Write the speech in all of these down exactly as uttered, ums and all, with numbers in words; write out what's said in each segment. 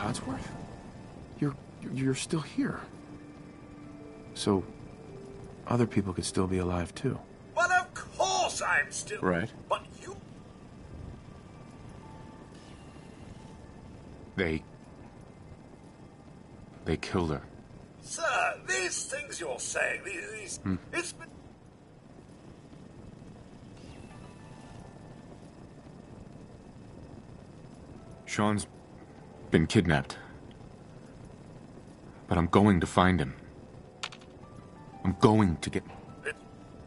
Codsworth? You're, you're still here. So, other people could still be alive, too. Well, of course I'm still... Right. But you... They... They killed her. Sir, these things you're saying, these... these hmm. It's been... Sean's been kidnapped. But I'm going to find him. I'm going to get... It...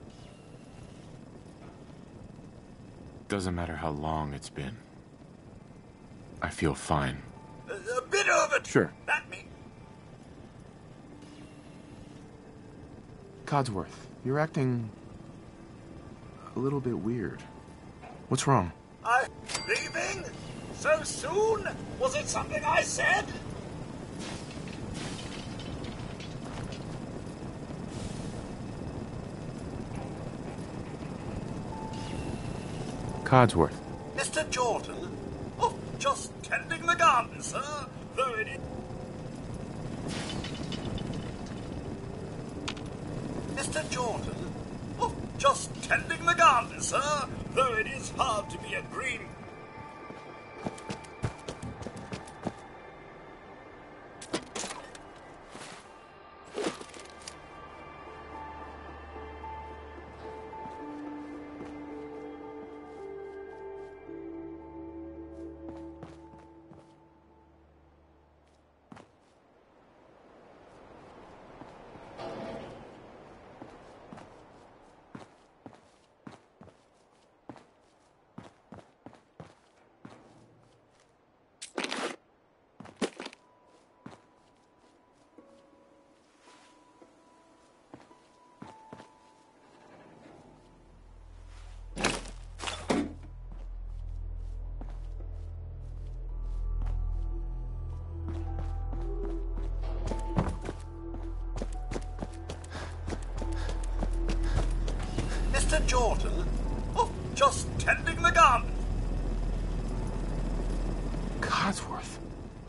Doesn't matter how long it's been. I feel fine. A, a bit over... Sure. That means... Codsworth, you're acting... a little bit weird. What's wrong? I... Leaving? So soon? Was it something I said? Codsworth. Mister Jordan? Oh, just tending the garden, sir. Though it is... Mister Jordan? Oh, just tending the garden, sir. Though it is hard to be a green... Mister Jordan? Oh, just tending the garden. Codsworth.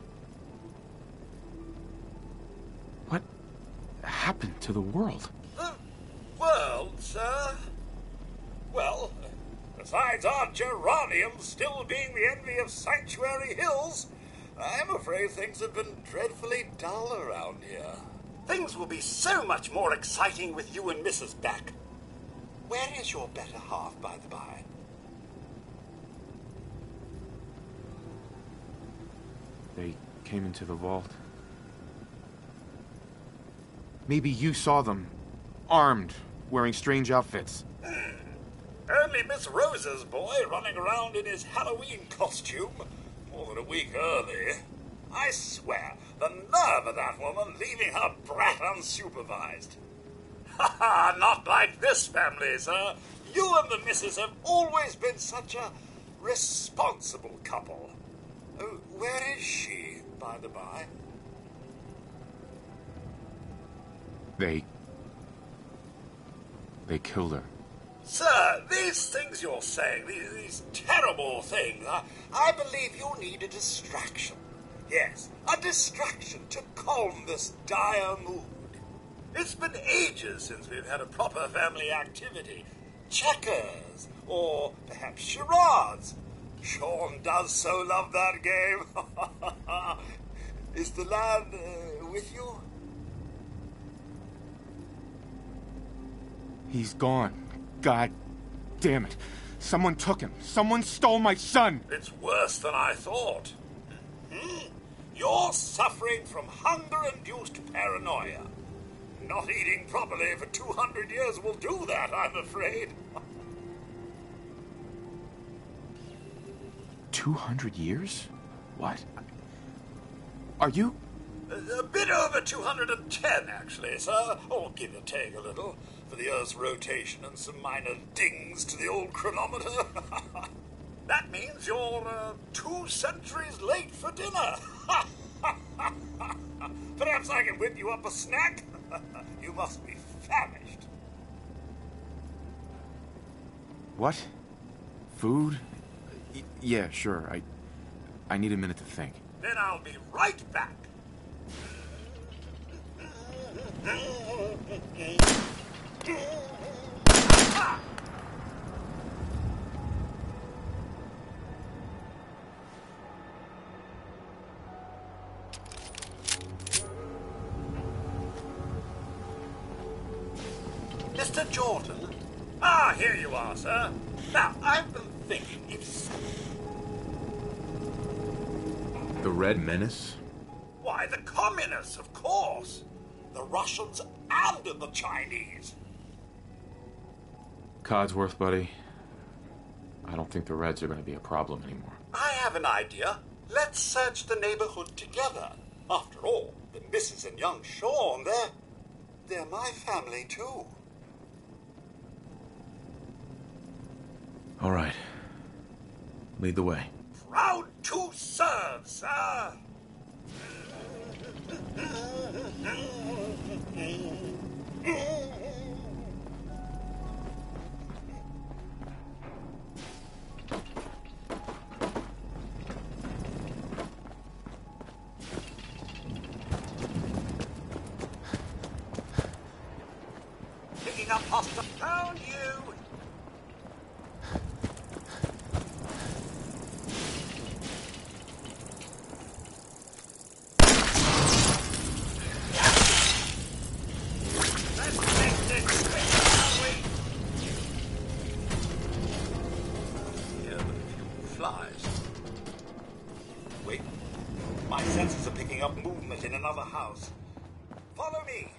What happened to the world? The world, sir? Well, besides our geranium still being the envy of Sanctuary Hills, I'm afraid things have been dreadfully dull around here. Things will be so much more exciting with you and Missus back. Where is your better half, by the by? They came into the vault. Maybe you saw them, armed, wearing strange outfits. Hmm. Only Miss Rosa's boy running around in his Halloween costume more than a week early. I swear, the nerve of that woman leaving her brat unsupervised. Ha ha, not like this family, sir. You and the missus have always been such a responsible couple. Uh, where is she, by the by? They... They killed her. Sir, these things you're saying, these, these terrible things, I, I believe you need a distraction. Yes, a distraction to calm this dire mood. It's been ages since we've had a proper family activity. Checkers, or perhaps charades. Sean does so love that game. Is the lad uh, with you? He's gone. God damn it. Someone took him. Someone stole my son. It's worse than I thought. Hmm? You're suffering from hunger-induced paranoia. Not eating properly for two hundred years will do that, I'm afraid. Two hundred years? What? Are you... A, a bit over two hundred ten, actually, sir. Or give or take a little, for the Earth's rotation and some minor dings to the old chronometer. That means you're uh, two centuries late for dinner. Perhaps I can whip you up a snack? You must be famished. What? Food? Y- yeah, sure. I... I need a minute to think. Then I'll be right back. Aha! Mister Jordan? Ah, here you are, sir. Now, I've been thinking if... The Red Menace? Why, the communists, of course. The Russians and the Chinese. Codsworth, buddy. I don't think the Reds are going to be a problem anymore. I have an idea. Let's search the neighborhood together. After all, the Missus and young Sean, they're... they're my family, too. All right. Lead the way. Proud to serve, sir. Picking up hostile. Found you. Wait. My senses are picking up movement in another house. Follow me.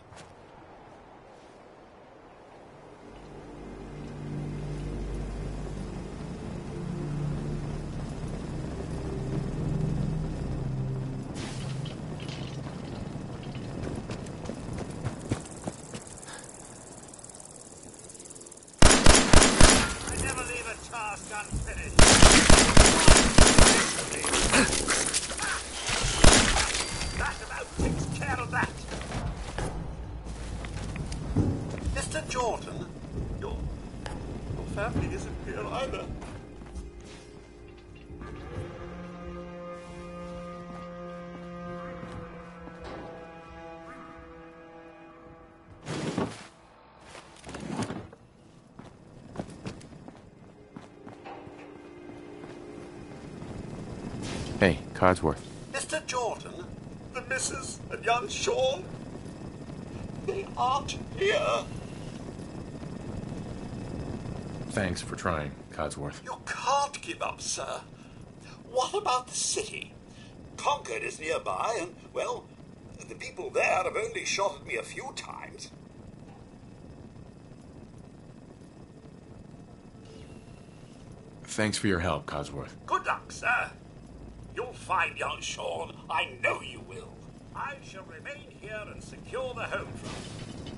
I never leave a task unfinished. That about takes care of that. Mister Jordan, your, your family isn't here either. Hey, Codsworth. Mister Jordan, the Missus and young Sean, they aren't here. Thanks for trying, Codsworth. You can't give up, sir. What about the city? Concord is nearby, and, well, the people there have only shot at me a few times. Thanks for your help, Codsworth. Good luck, sir. You'll find young Sean. I know you will. I shall remain here and secure the home front.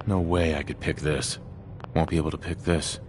No way I could pick this. Won't be able to pick this.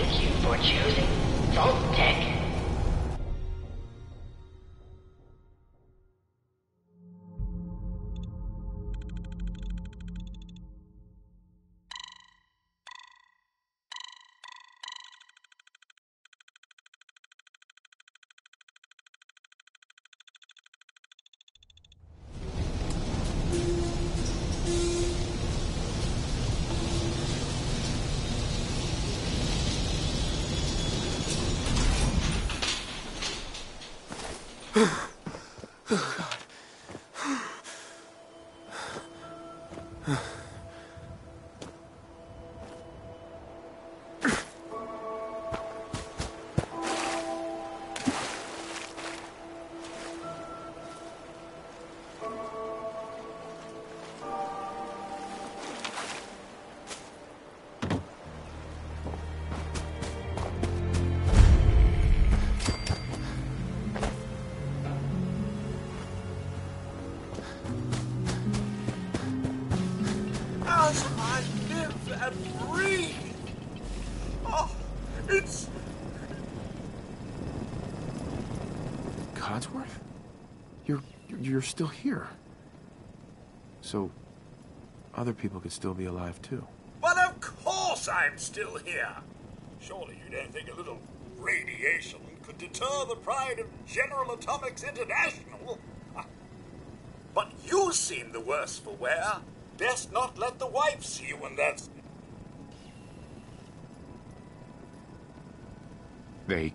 Thank you for choosing Vault-Tec. As I live and breathe. Oh, it's... Codsworth? You're you're still here. So other people could still be alive too. Well, of course I'm still here. Surely you don't think a little radiation could deter the pride of General Atomics International? But you seem the worse for wear. Best not let the wife see you when that's... They...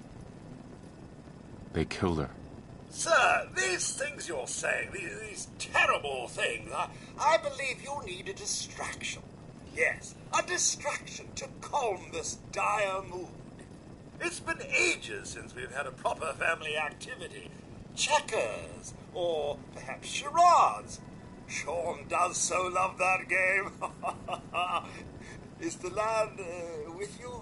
They killed her. Sir, these things you're saying, these, these terrible things, I, I believe you need a distraction. Yes, a distraction to calm this dire mood. It's been ages since we've had a proper family activity. Checkers, or perhaps charades. Sean does so love that game. Is the lad uh, with you?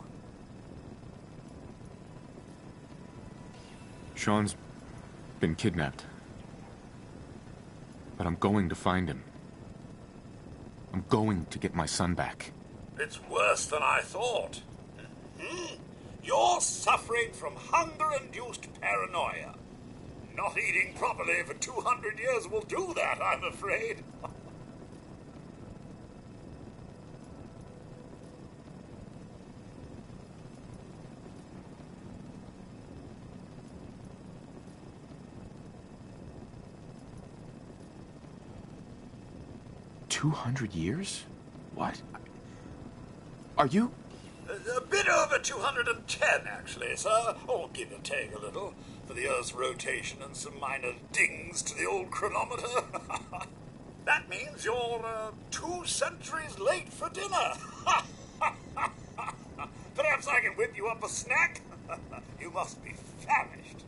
Sean's been kidnapped. But I'm going to find him. I'm going to get my son back. It's worse than I thought. Mm-hmm. You're suffering from hunger-induced paranoia. Not eating properly for two hundred years will do that, I'm afraid. Two hundred years? What? Are you... A, a bit over two hundred ten, actually, sir. Or give or take a little, for the Earth's rotation and some minor dings to the old chronometer. That means you're uh, two centuries late for dinner. Perhaps I can whip you up a snack? You must be famished.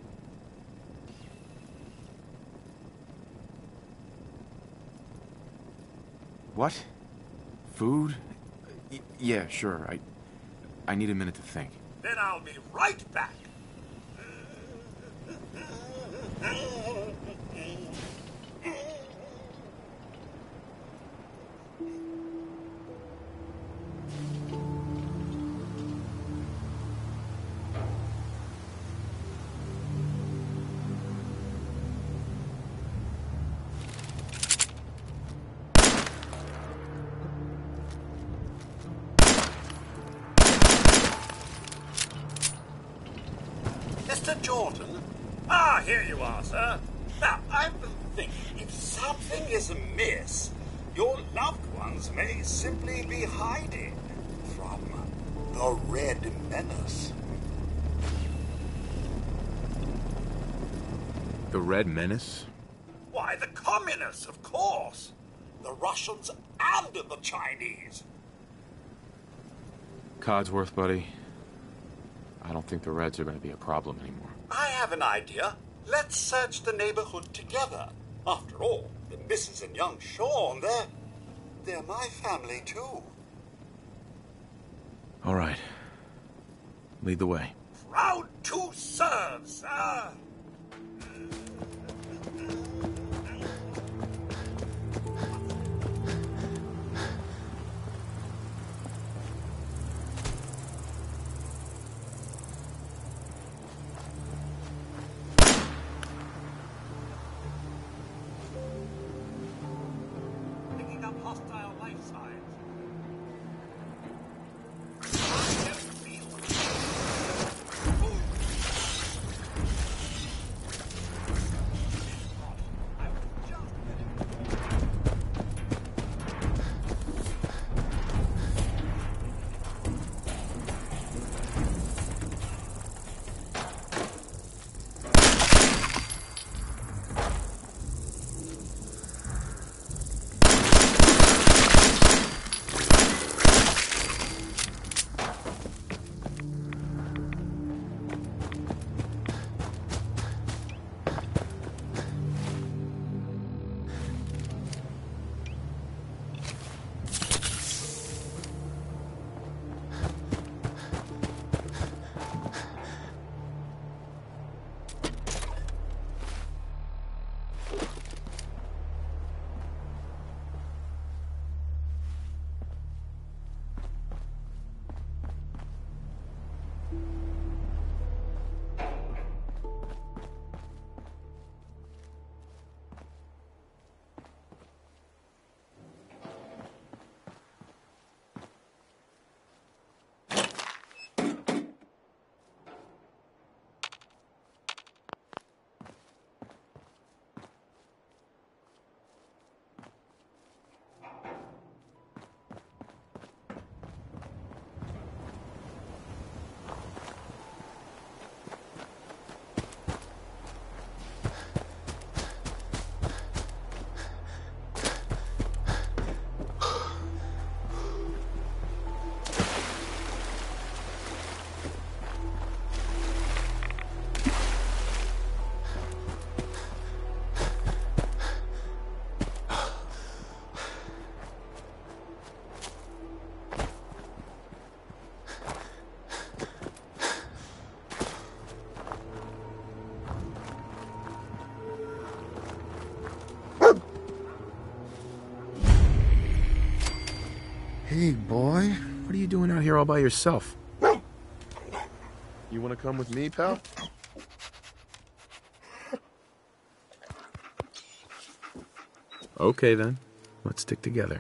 What? Food? Y- yeah, sure. I... I need a minute to think. Then I'll be right back. Mister Jordan? Ah, here you are, sir. Now, I've been thinking, if something is amiss, your loved ones may simply be hiding from the Red Menace. The Red Menace? Why, the communists, of course. The Russians and the Chinese. Codsworth, buddy. I don't think the Reds are going to be a problem anymore. I have an idea. Let's search the neighborhood together. After all, the Missus and young Sean, they're... they're my family, too. All right. Lead the way. Proud to serve, sir. you doing out here all by yourself? You want to come with me, pal? Okay, then. Let's stick together.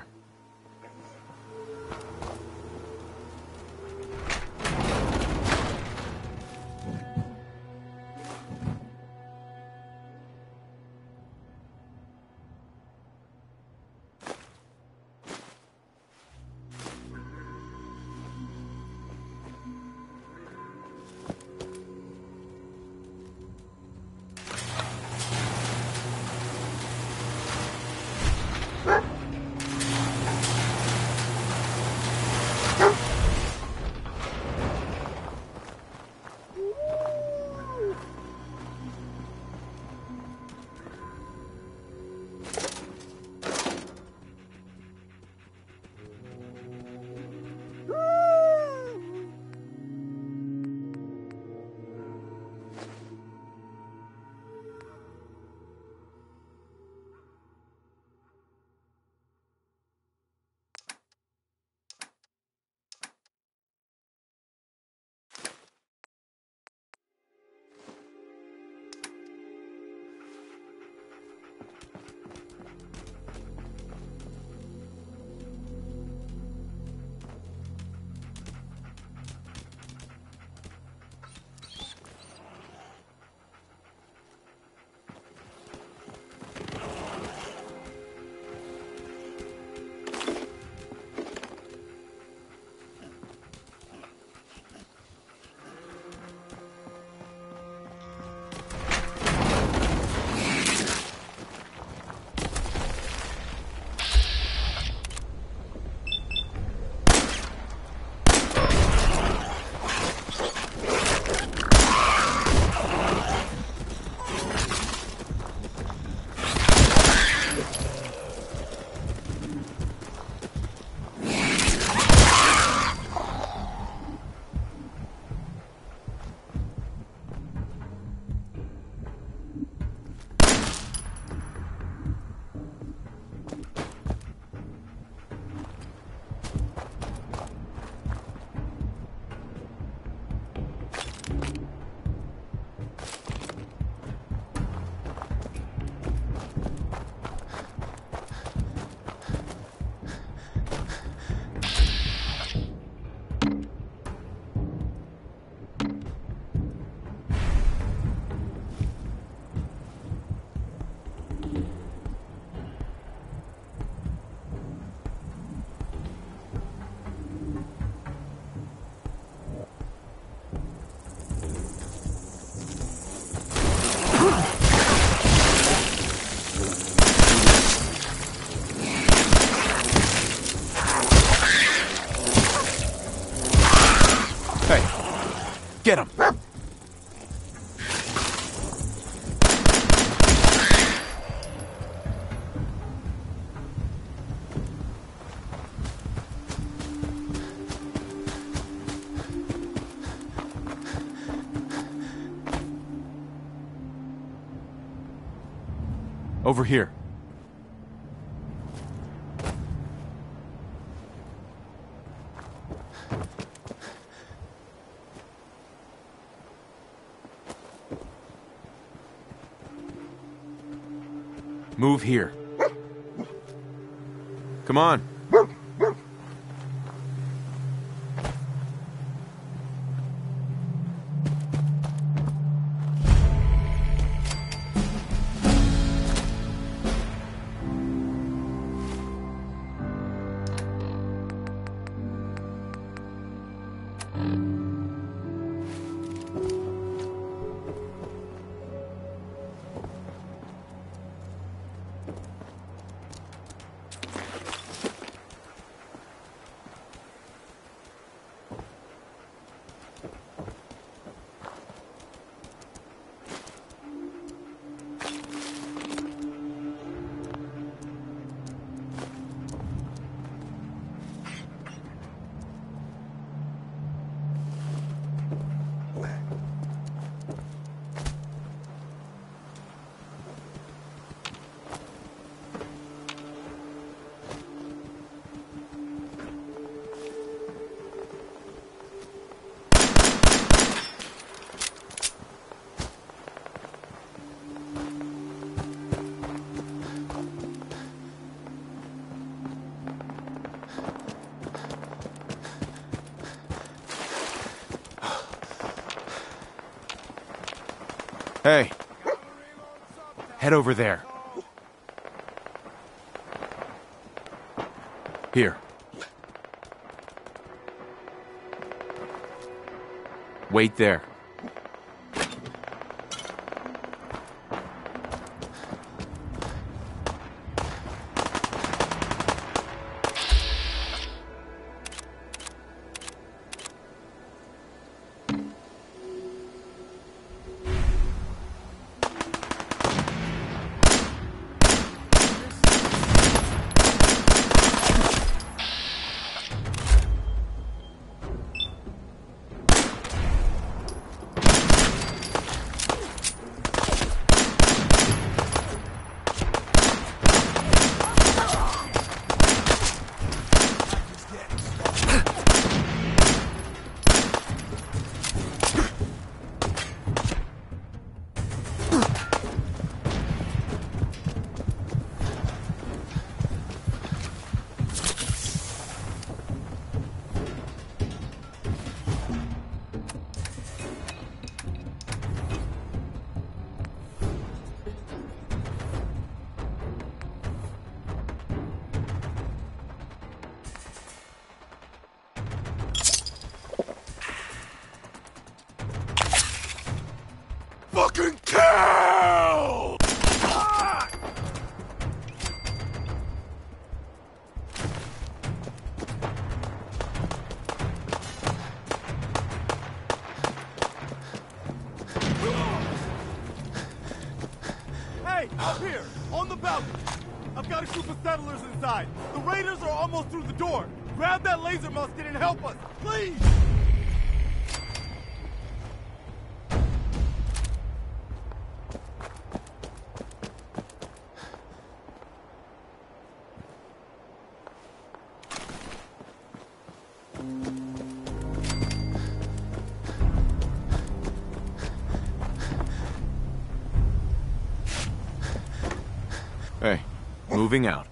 Get him! Over here. Move here. Come on. Hey. Head over there. Here. Wait there. Fucking kill! Hey, up here, on the balcony. I've got a group of settlers inside. The raiders are almost through the door. Grab that laser musket and help us, please! Hey, moving out.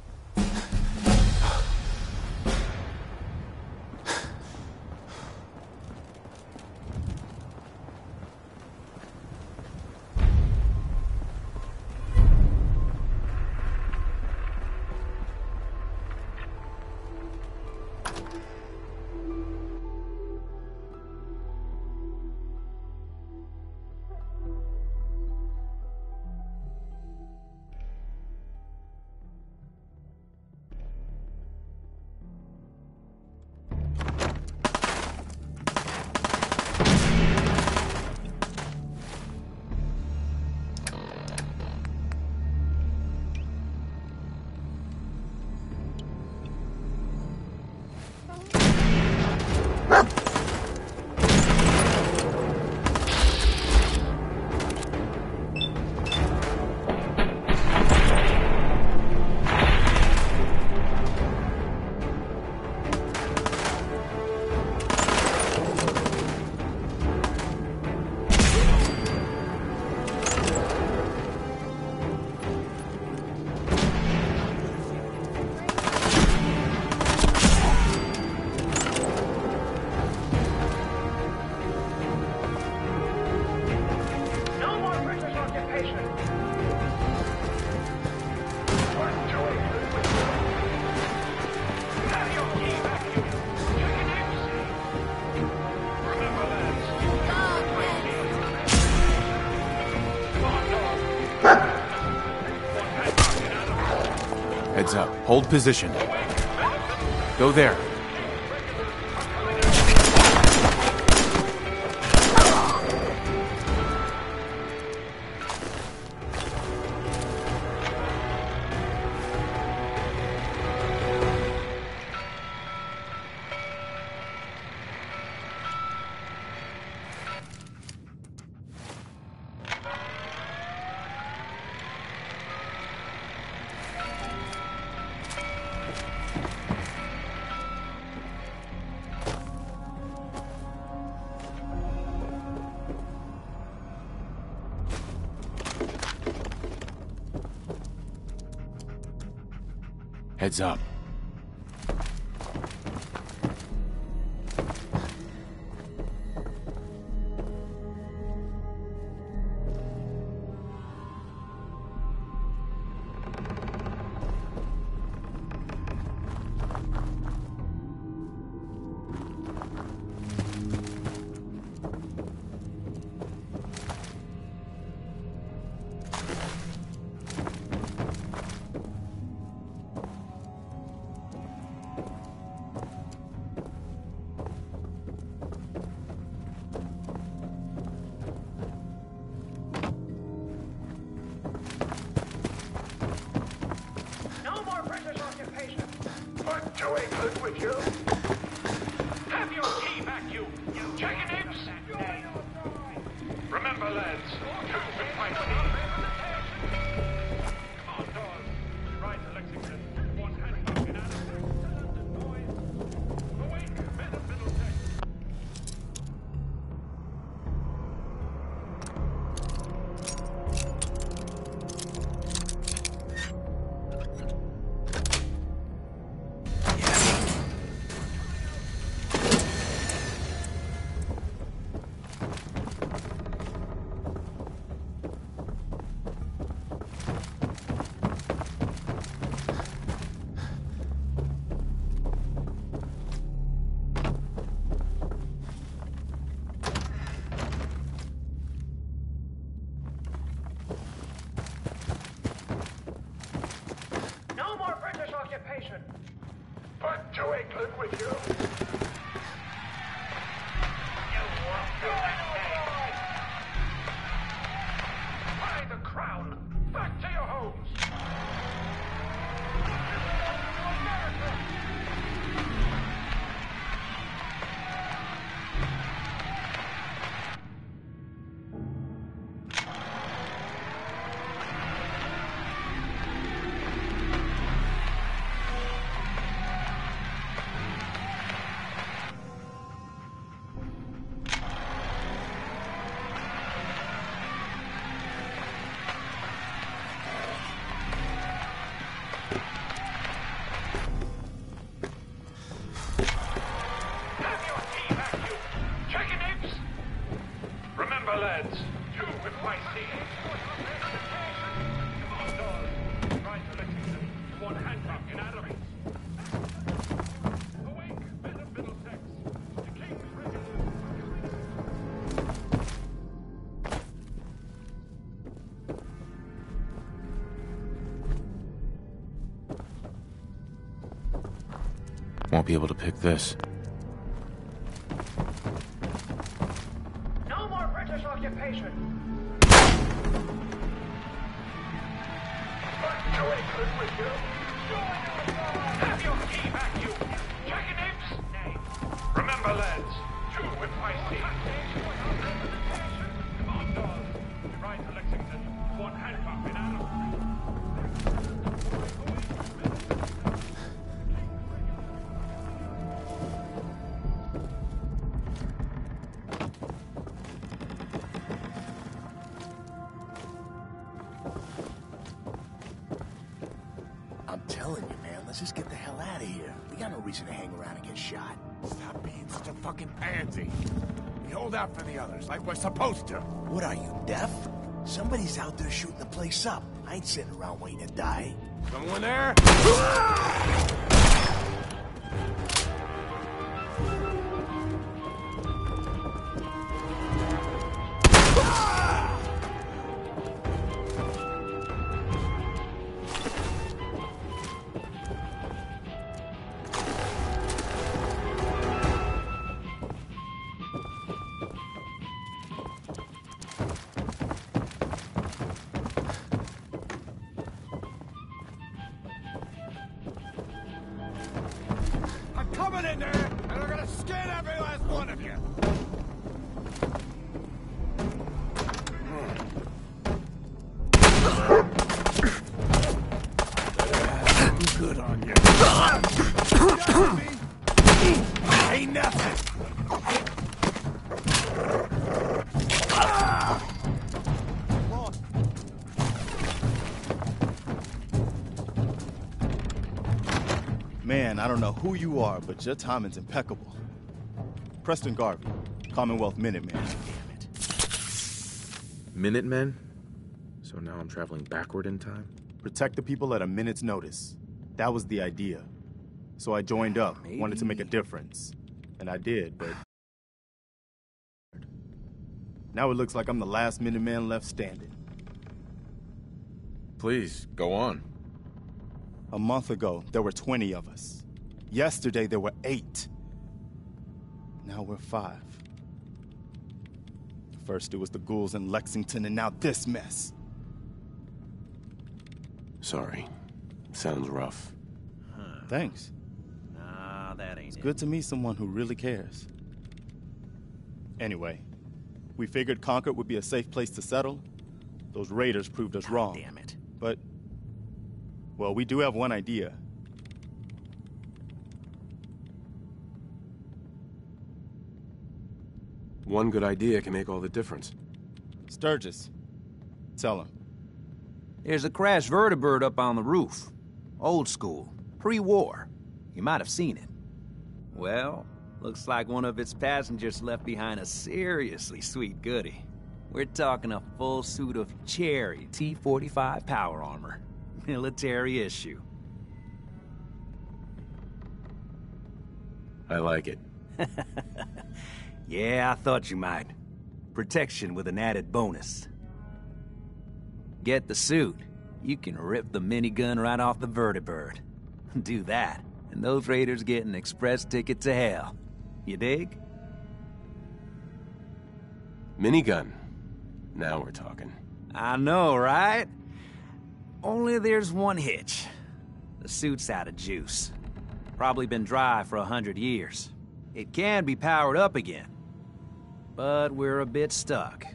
Heads up. Hold position. Go there. Heads up. you? Have your key back, you, you jackanapes! Remember, lads, two with my team. Come on, Dawes. Right to Lexington. One handcuff in Adam. Awake, men of Middlesex. No more British occupation. Back to England with you. You won't go that day. By the crown. Back to your homes. Remember, lads, two with my team. Come on, Dawes. Right to Lexington. One handcuff in Adam. Awake, men of Middlesex. The King's regulars Won't be able to pick this. No more British occupation. back to England with you. Have your key back, you jackanapes. Remember, lads, two with my team. Come on, Dawes. Right to Lexington. One handcuff in Adam. I'm telling you, man, let's just get the hell out of here. We got no reason to hang around and get shot. Stop being such a fucking pansy. We hold out for the others like we're supposed to. What are you, deaf? Somebody's out there shooting the place up. I ain't sitting around waiting to die. Someone there? I'm coming in there, and I'm gonna skin every last one of you. Good on you. Ain't nothing. Man, I don't know who you are, but your timing's impeccable. Preston Garvey, Commonwealth Minuteman. Minutemen? So now I'm traveling backward in time? Protect the people at a minute's notice. That was the idea. So I joined up, wanted to make a difference. And I did, but... now it looks like I'm the last Minuteman left standing. Please, go on. A month ago, there were twenty of us. Yesterday, there were eight. Now we're five. First, it was the ghouls in Lexington, and now this mess. Sorry. Sounds rough. Thanks. Nah, that ain't It's good to meet someone who really cares. Anyway, we figured Concord would be a safe place to settle. Those raiders proved us wrong. Damn it. But, well, we do have one idea. One good idea can make all the difference. Sturgis, tell him. There's a crashed vertibird up on the roof. Old school. Pre-war. You might have seen it. Well, looks like one of its passengers left behind a seriously sweet goodie. We're talking a full suit of cherry T forty-five power armor. Military issue. I like it. Yeah, I thought you might. Protection with an added bonus. Get the suit. You can rip the minigun right off the vertibird. Do that, and those raiders get an express ticket to hell. You dig? Minigun. Now we're talking. I know, right? Only there's one hitch. The suit's out of juice. Probably been dry for a hundred years. It can be powered up again. But we're a bit stuck.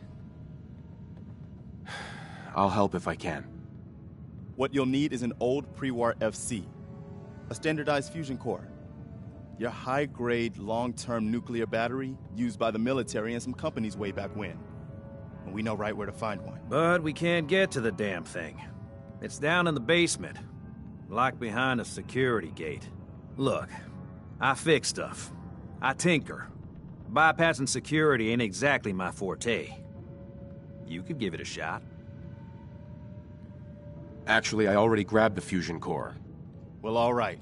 I'll help if I can. What you'll need is an old pre-war F C, a standardized fusion core, your high-grade, long-term nuclear battery used by the military and some companies way back when. And we know right where to find one. But we can't get to the damn thing. It's down in the basement, locked behind a security gate. Look, I fix stuff. I tinker. Bypassing security ain't exactly my forte. You could give it a shot. Actually, I already grabbed the fusion core. Well, all right.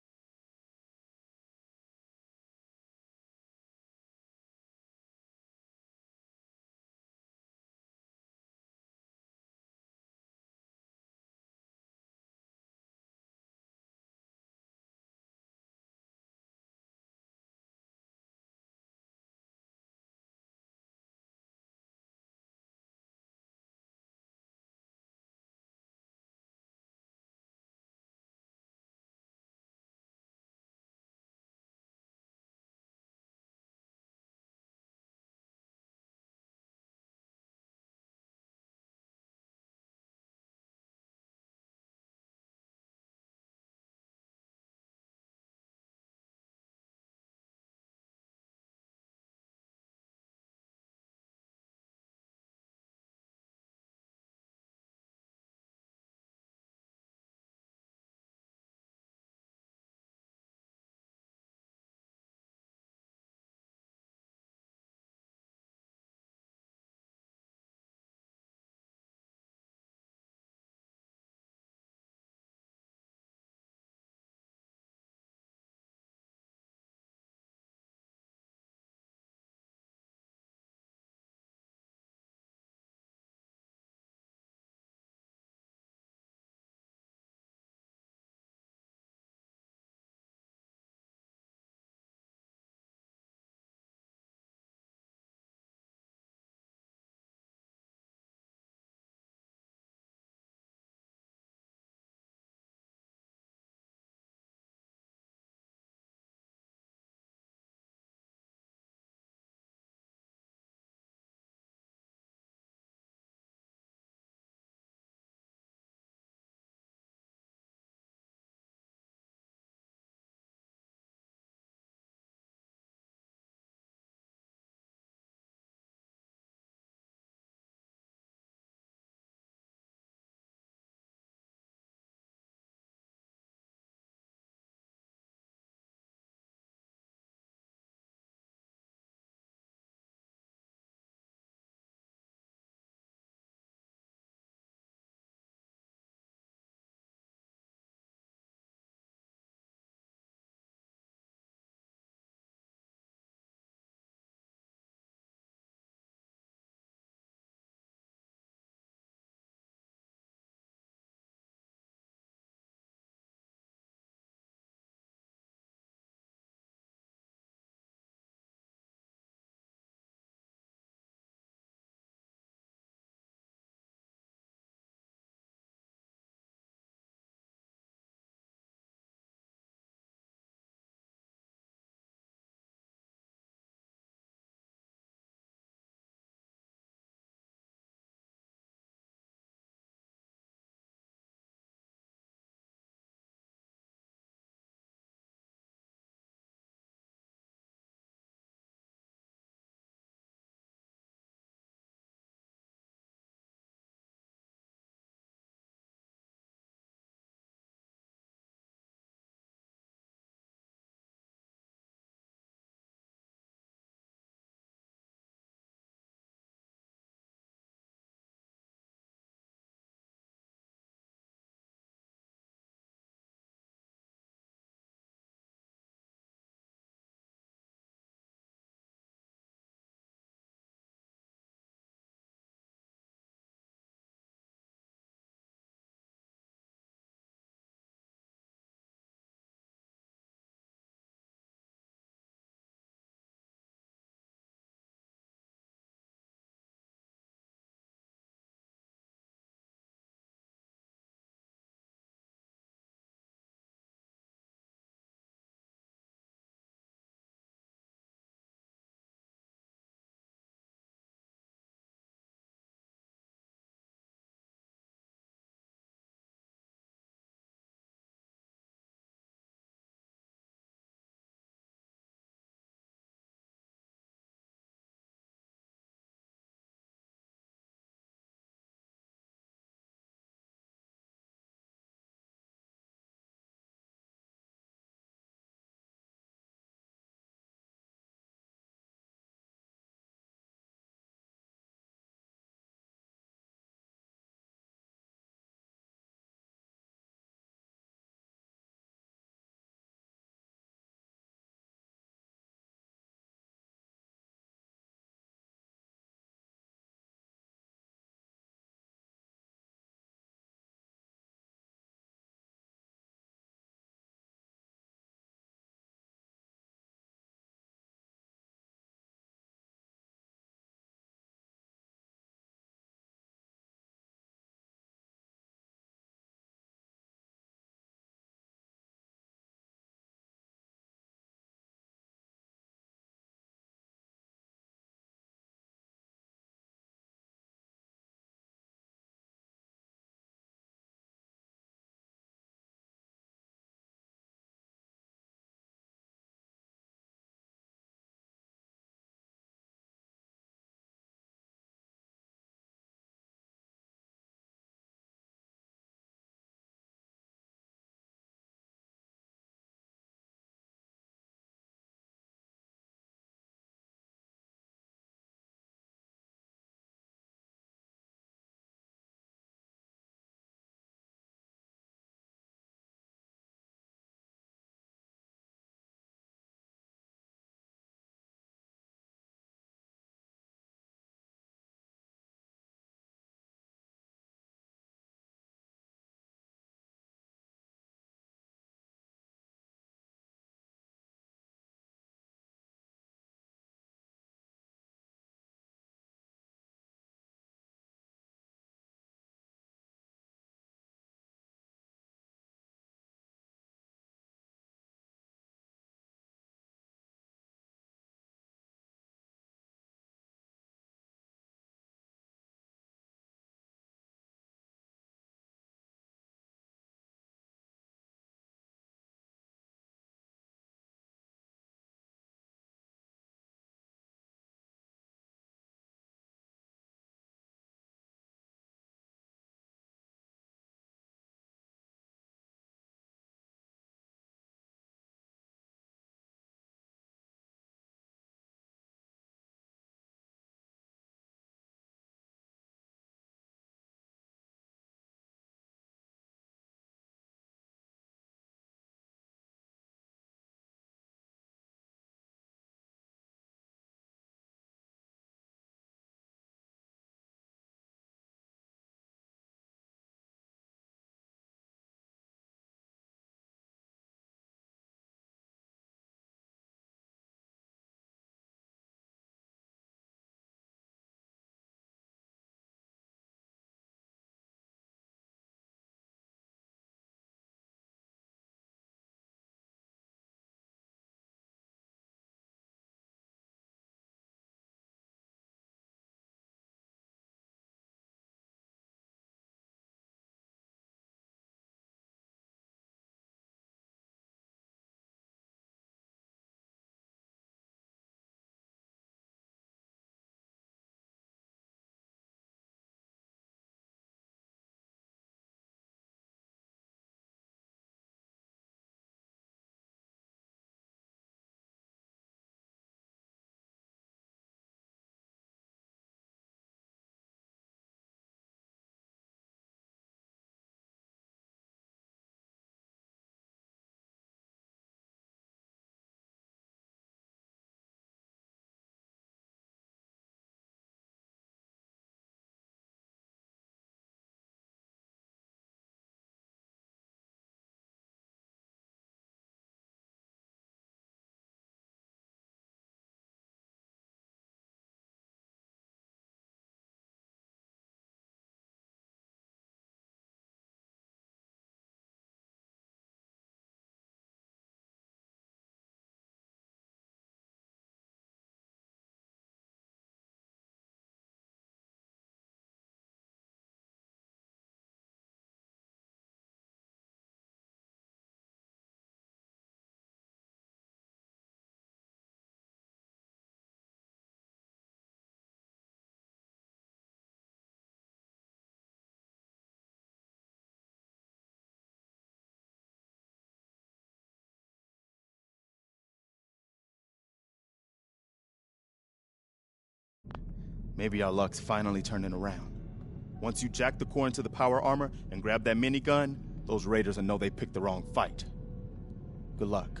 Maybe our luck's finally turning around. Once you jack the core into the power armor and grab that minigun, those raiders will know they picked the wrong fight. Good luck.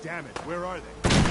damn it, where are they?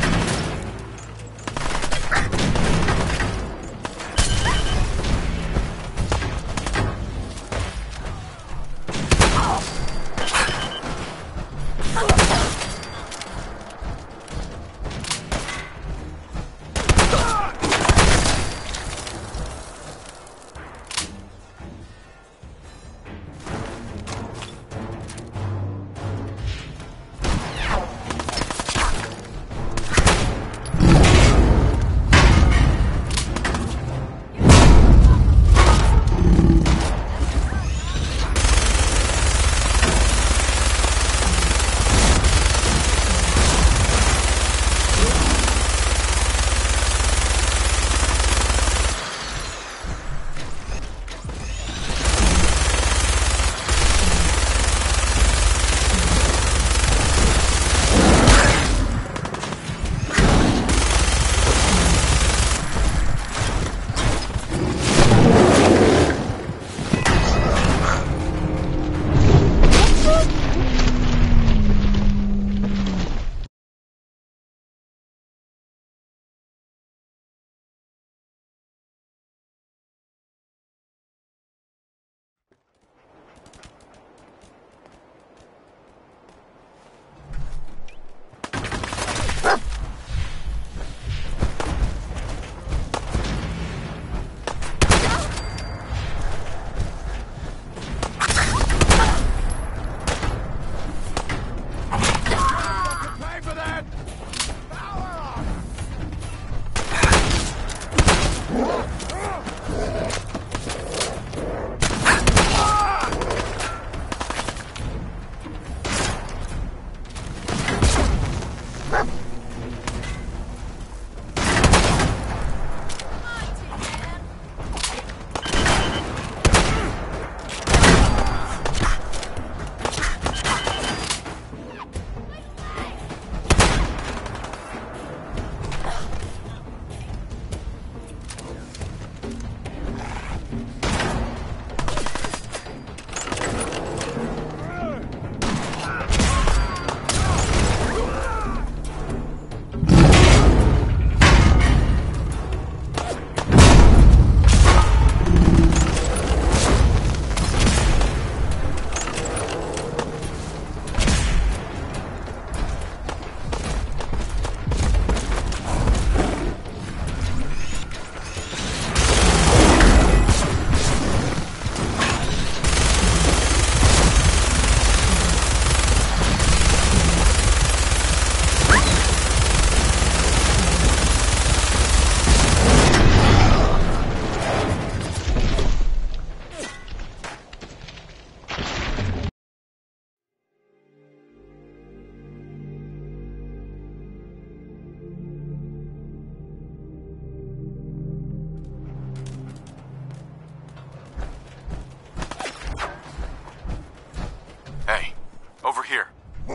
Over here.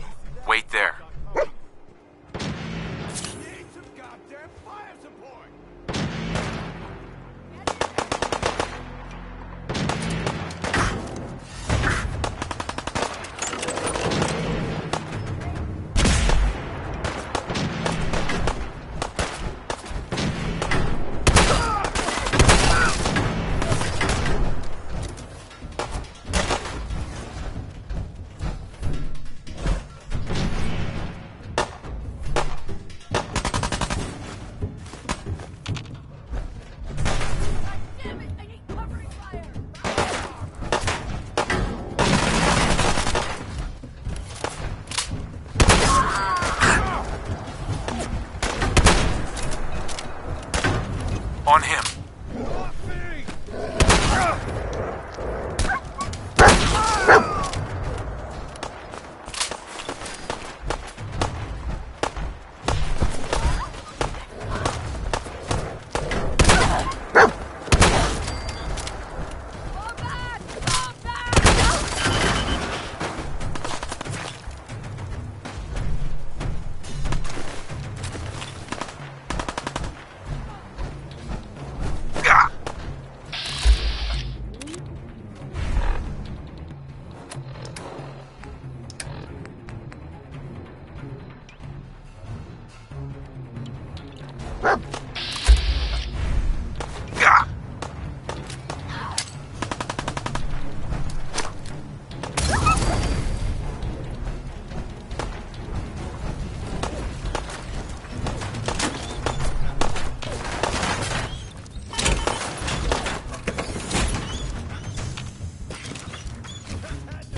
Wait there.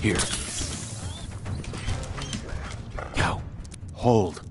Here. Go. Hold.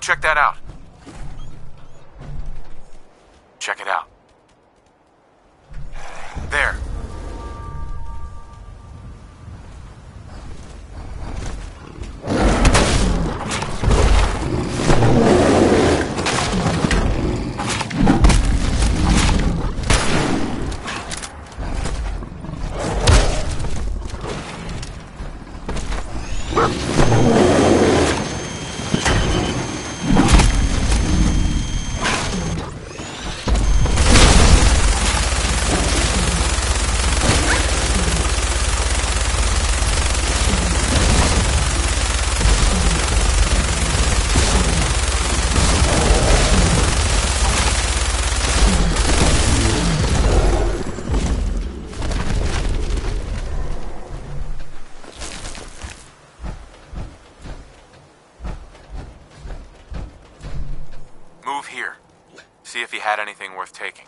check that out. Check it out. There. Move here. See if he had anything worth taking.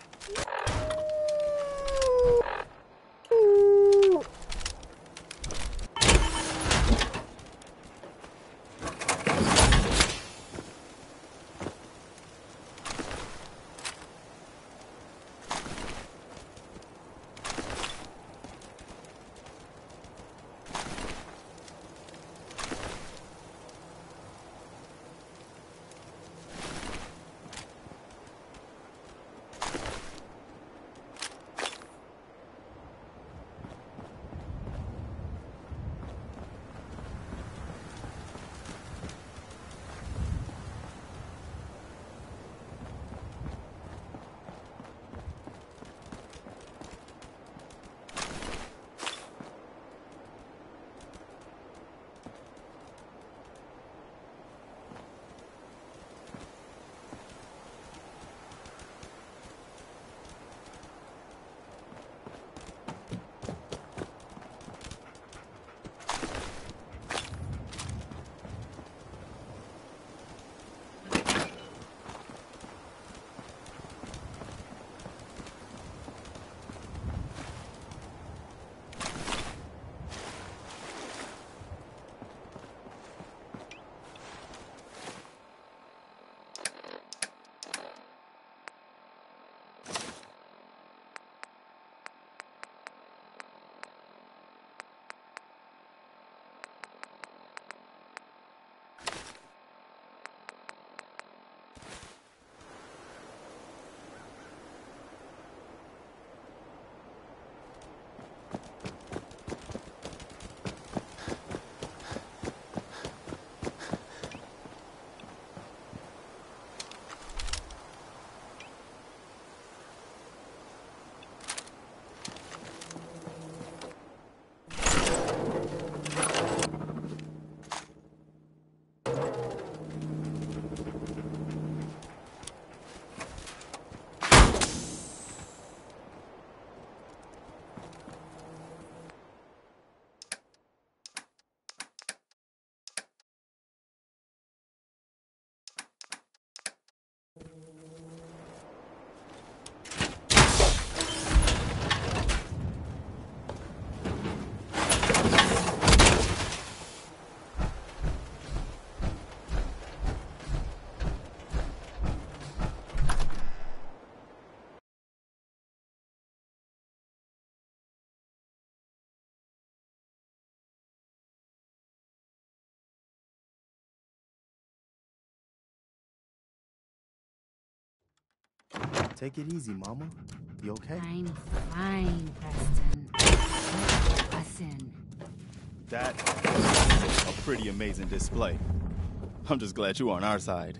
Take it easy, Mama. You okay? I'm fine, Preston. Let us in. That's a pretty amazing display. I'm just glad you're on our side.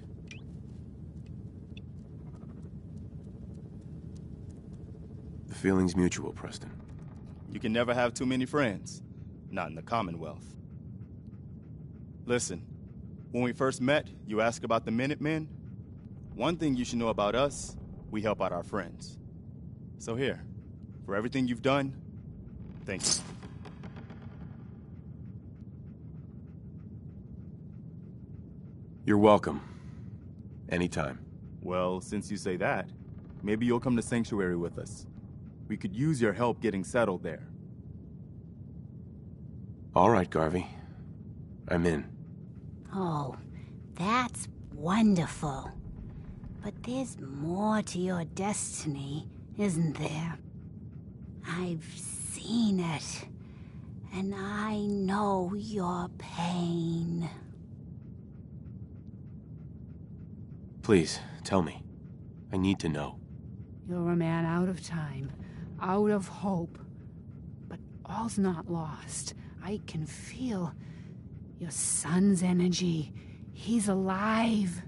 The feeling's mutual, Preston. You can never have too many friends. Not in the Commonwealth. Listen, when we first met, you asked about the Minutemen. One thing you should know about us, we help out our friends. So here, for everything you've done, thank you. You're welcome. Anytime. Well, since you say that, maybe you'll come to Sanctuary with us. We could use your help getting settled there. All right, Garvey. I'm in. Oh, that's wonderful. But there's more to your destiny, isn't there? I've seen it, and I know your pain. Please, tell me. I need to know. You're a man out of time, out of hope. But all's not lost. I can feel your son's energy. He's alive.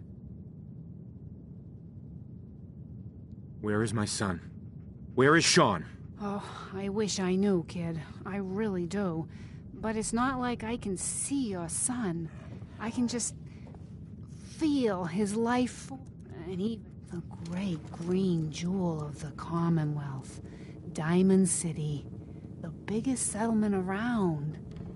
Where is my son? Where is Sean? Oh, I wish I knew, kid. I really do. But it's not like I can see your son. I can just feel his life, and even the great green jewel of the Commonwealth, Diamond City, the biggest settlement around.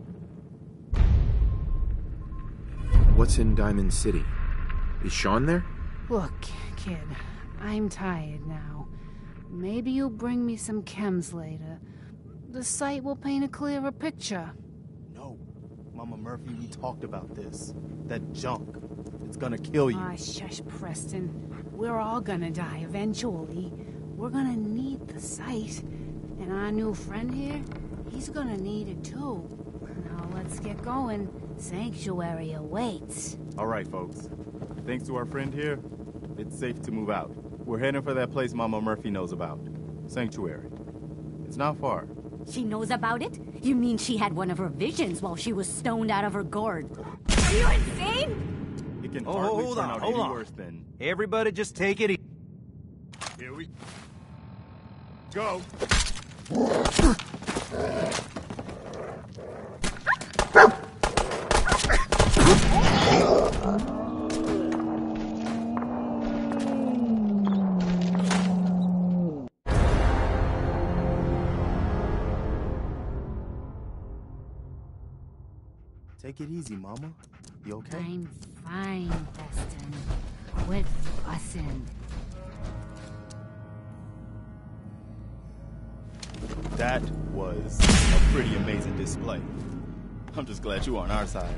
What's in Diamond City? Is Sean there? Look, kid, I'm tired now. Maybe you'll bring me some chems later. The site will paint a clearer picture. No. Mama Murphy, we talked about this. That junk. It's gonna kill you. Ah, shush, Preston. We're all gonna die eventually. We're gonna need the site. And our new friend here, he's gonna need it too. Now let's get going. Sanctuary awaits. All right, folks. Thanks to our friend here, it's safe to move out. We're heading for that place Mama Murphy knows about. Sanctuary. It's not far. She knows about it? You mean she had one of her visions while she was stoned out of her gourd? Are you insane? It can Oh, hardly hold turn on, out hold any on. worse than... Everybody just take it easy. Here we go. Take it easy, Mama. You okay? I'm fine, Preston. Quit fussing. That was a pretty amazing display. I'm just glad you're on our side.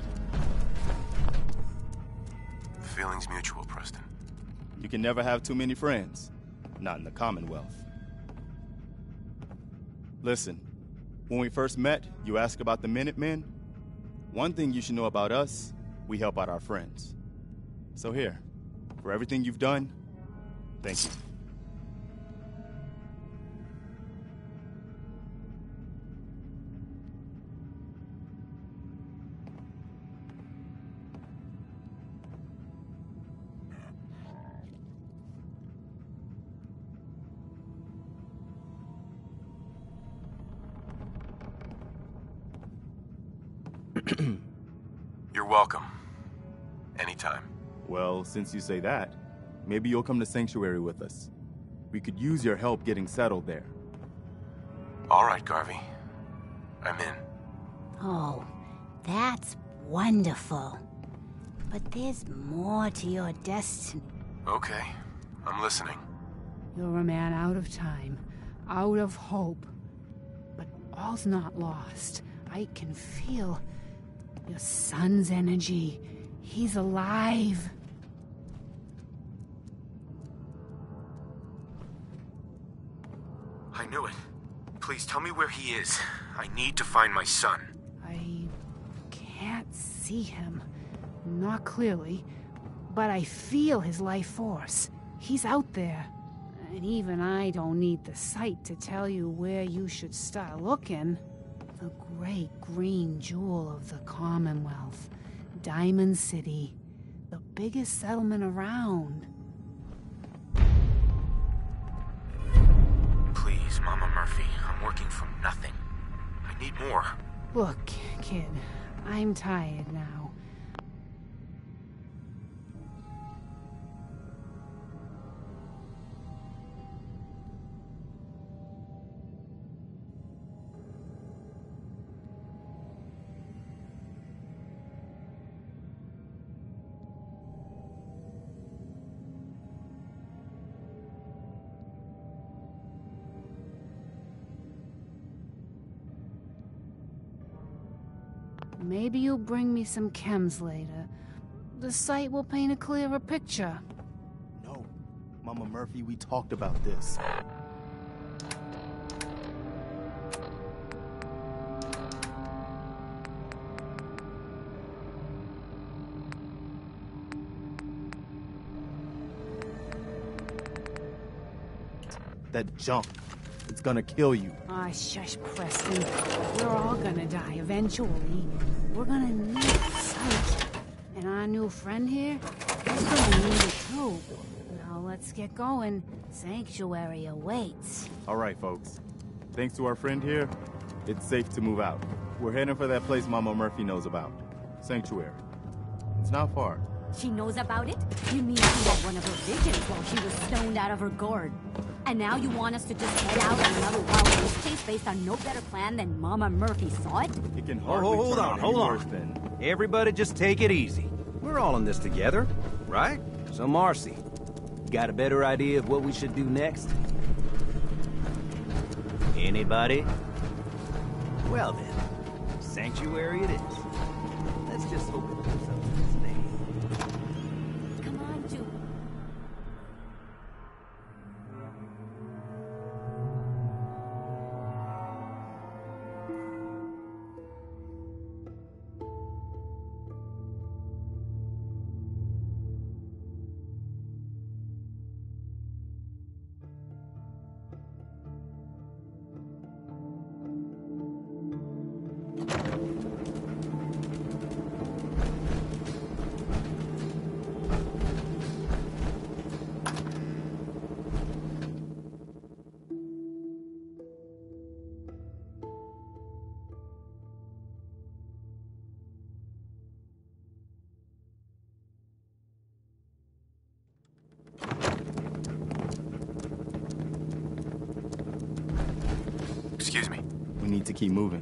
The feeling's mutual, Preston. You can never have too many friends. Not in the Commonwealth. Listen, when we first met, you asked about the Minutemen. One thing you should know about us, we help out our friends. So here, for everything you've done, thank you. You're welcome. Anytime. Well, since you say that, maybe you'll come to Sanctuary with us. We could use your help getting settled there. All right, Garvey. I'm in. Oh, that's wonderful. But there's more to your destiny. Okay. I'm listening. You're a man out of time, out of hope. But all's not lost. I can feel your son's energy. He's alive. I knew it. Please tell me where he is. I need to find my son. I can't see him. Not clearly. But I feel his life force. He's out there. And even I don't need the sight to tell you where you should start looking. The great green jewel of the Commonwealth. Diamond City. The biggest settlement around. Please, Mama Murphy. I'm working from nothing. I need more. Look, kid. I'm tired now. Maybe you'll bring me some chems later. The site will paint a clearer picture. No. Mama Murphy, we talked about this. That junk. It's gonna kill you. Ah, shush, Preston. We're all gonna die eventually. We're gonna need the site. And our new friend here, he's gonna need it too. Now let's get going. Sanctuary awaits. All right, folks. Thanks to our friend here, it's safe to move out. We're heading for that place Mama Murphy knows about. Sanctuary. It's not far. She knows about it? You mean she had one of her visions while she was stoned out of her gourd? And now you want us to just head out on another wild goose chase based on no better plan than Mama Murphy saw it? It can Oh, hardly hold turn on, out hold any on. worse than... Everybody just take it easy. We're all in this together, right? So, Marcy, got a better idea of what we should do next? Anybody? Well then, Sanctuary it is. Let's just hope it lives up to its name. Come on, Julie. Excuse me. We need to keep moving.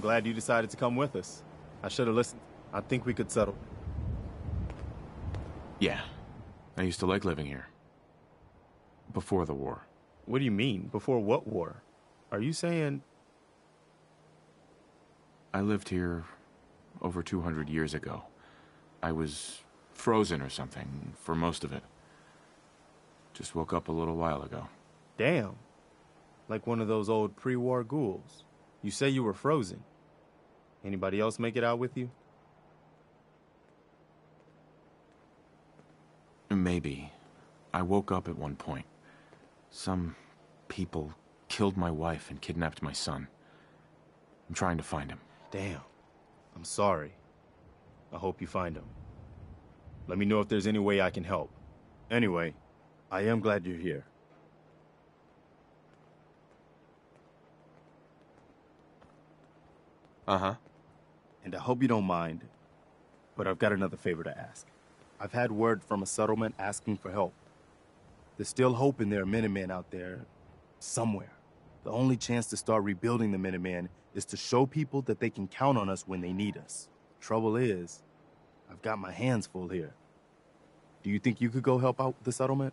glad you decided to come with us. I should have listened. I think we could settle. Yeah. I used to like living here. Before the war. What do you mean? Before what war? Are you saying... I lived here over two hundred years ago. I was frozen or something for most of it. Just woke up a little while ago. Damn. Like one of those old pre-war ghouls. You say you were frozen. Anybody else make it out with you? Maybe. I woke up at one point. Some people killed my wife and kidnapped my son. I'm trying to find him. Damn. I'm sorry. I hope you find him. Let me know if there's any way I can help. Anyway, I am glad you're here. Uh-huh. And I hope you don't mind, but I've got another favor to ask. I've had word from a settlement asking for help. They're still hoping there are Minutemen out there somewhere. The only chance to start rebuilding the Minutemen is to show people that they can count on us when they need us. Trouble is, I've got my hands full here. Do you think you could go help out the settlement?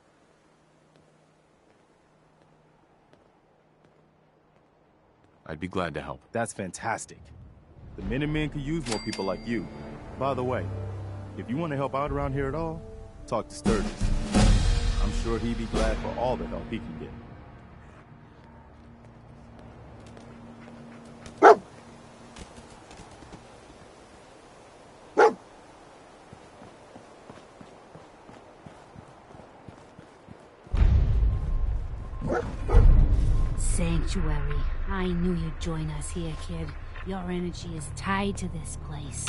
I'd be glad to help. That's fantastic. The Minutemen could use more people like you. By the way, if you want to help out around here at all, talk to Sturgis. I'm sure he'd be glad for all the help he can get. Sanctuary. I knew you'd join us here, kid. Your energy is tied to this place.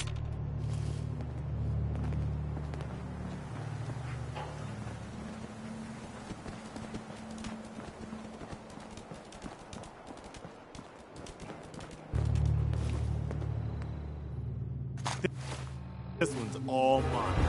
This one's all mine.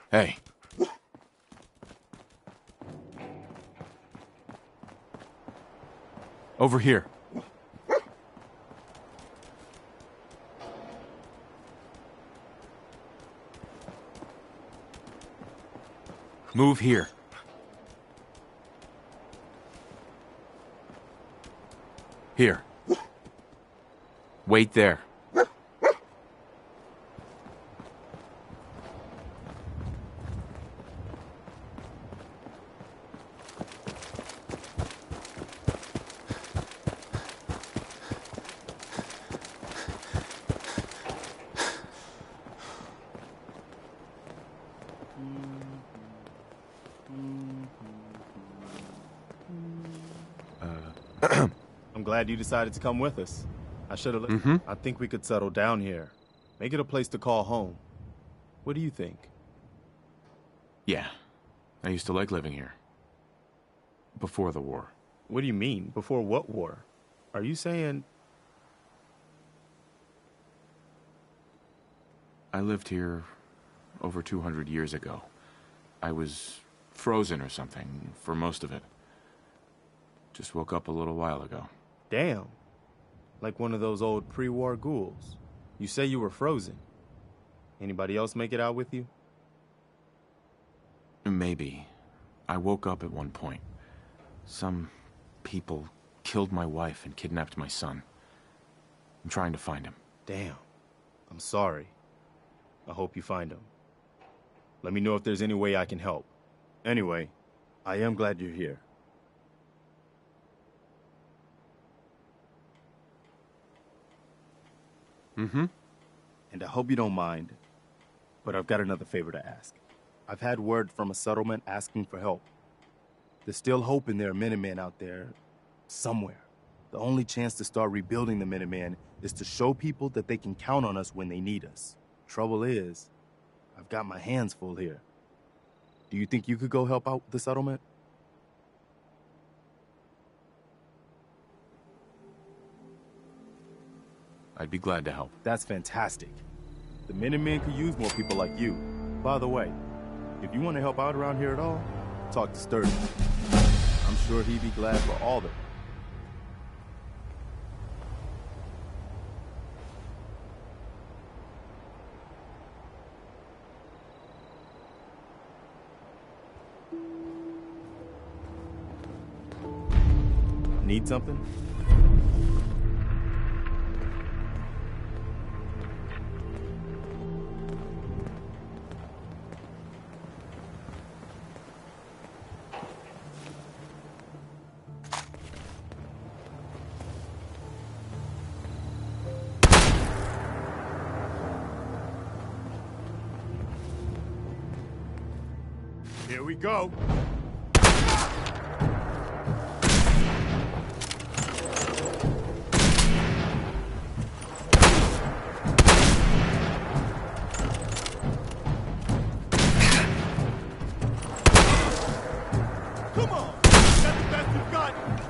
Hey. Over here. Move here. Here. Wait there. I'm glad you decided to come with us. I should have. Mm-hmm. I think we could settle down here. Make it a place to call home. What do you think? Yeah. I used to like living here. Before the war. What do you mean? Before what war? Are you saying... I lived here over two hundred years ago. I was frozen or something for most of it. Just woke up a little while ago. Damn. Like one of those old pre-war ghouls. You say you were frozen. Anybody else make it out with you? Maybe. I woke up at one point. Some people killed my wife and kidnapped my son. I'm trying to find him. Damn. I'm sorry. I hope you find him. Let me know if there's any way I can help. Anyway, I am glad you're here. Mm-hmm. And I hope you don't mind, but I've got another favor to ask. I've had word from a settlement asking for help. They're still hoping there are Minutemen out there somewhere. The only chance to start rebuilding the Minutemen is to show people that they can count on us when they need us. Trouble is, I've got my hands full here. Do you think you could go help out the settlement? I'd be glad to help. That's fantastic. The Minutemen could use more people like you. By the way, if you want to help out around here at all, talk to Sturdy. I'm sure he'd be glad for all of it. Need something? Here we go. Come on! That's the best you've got!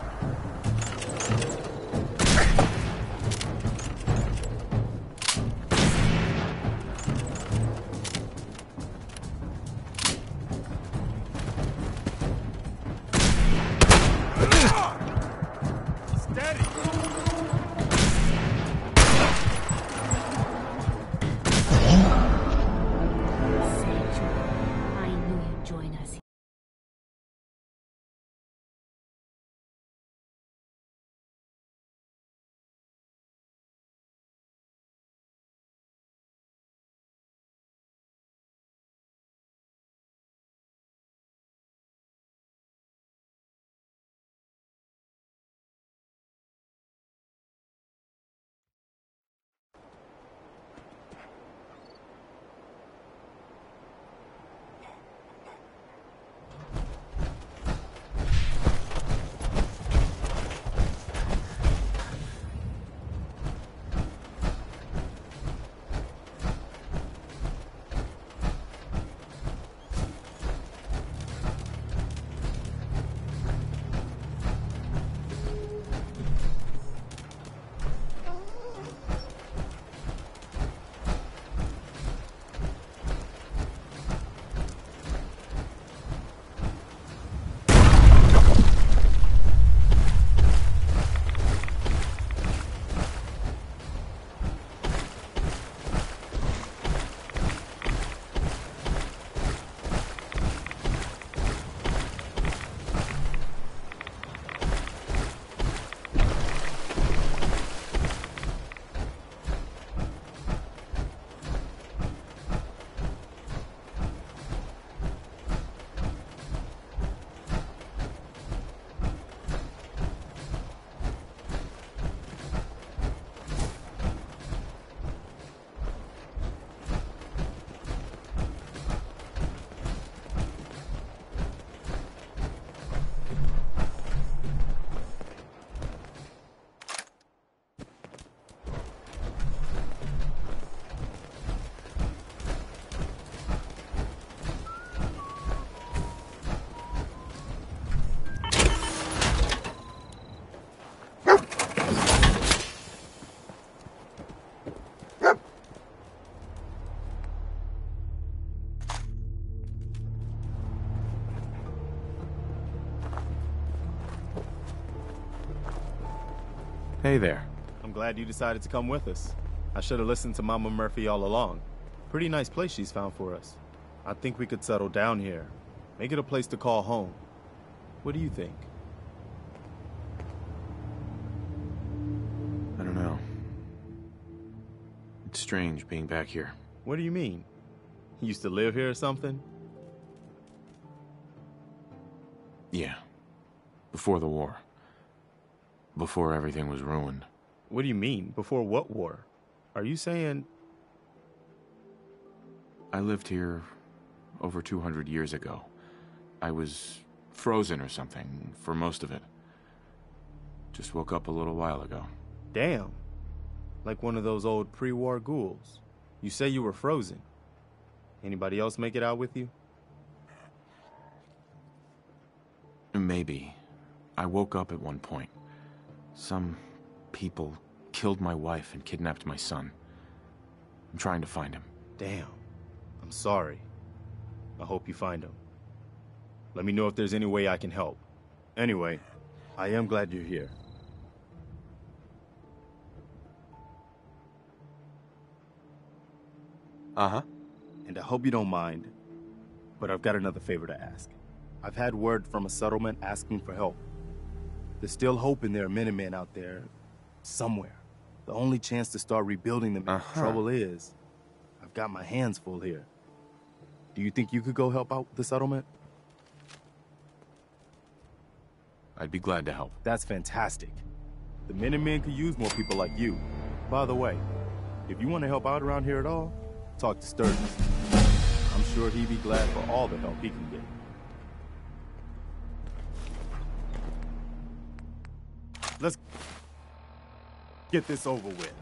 Hey there. I'm glad you decided to come with us. I should have listened to Mama Murphy all along. Pretty nice place she's found for us. I think we could settle down here. Make it a place to call home. What do you think? I don't know. It's strange being back here. What do you mean? You used to live here or something? Yeah. Before the war. Before everything was ruined. What do you mean? Before what war? Are you saying... I lived here over two hundred years ago. I was frozen or something for most of it. Just woke up a little while ago. Damn. Like one of those old pre-war ghouls. You say you were frozen. Anybody else make it out with you? Maybe. I woke up at one point. Some people killed my wife and kidnapped my son. I'm trying to find him. Damn. I'm sorry. I hope you find him. Let me know if there's any way I can help. Anyway, I am glad you're here. Uh-huh. And I hope you don't mind, but I've got another favor to ask. I've had word from a settlement asking for help. There's still hope in there are Minutemen out there somewhere. The only chance to start rebuilding them. Uh-huh. Trouble is, I've got my hands full here. Do you think you could go help out the settlement? I'd be glad to help. That's fantastic. The Minutemen could use more people like you. By the way, if you want to help out around here at all, talk to Sturgis. I'm sure he'd be glad for all the help he can get. Let's get this over with.